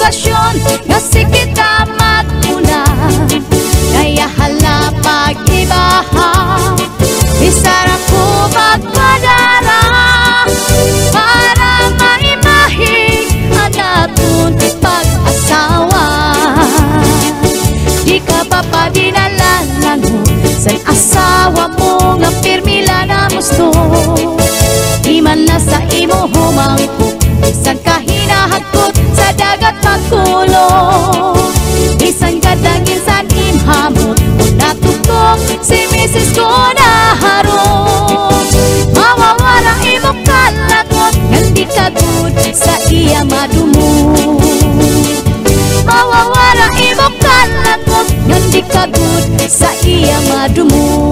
sitwasyon nga sige ta magmula. Kaya hala pag-ibaha, isarap ko magpadara para maimahig anatun pag-asawa. Di ka pa padinalangan mo san asawa mo nga pirmila Namusdot. Di man na sa imo humangkot, isan ka hinahagkot sa dagat magkulong. Isan ka dagin san imhamot, o natutong si misis ko naharong. Mawawala imo kalagot, ngandi ka good sa iya madumot. Mawawala imo kalagot, ngandi ka good sa iya madumot.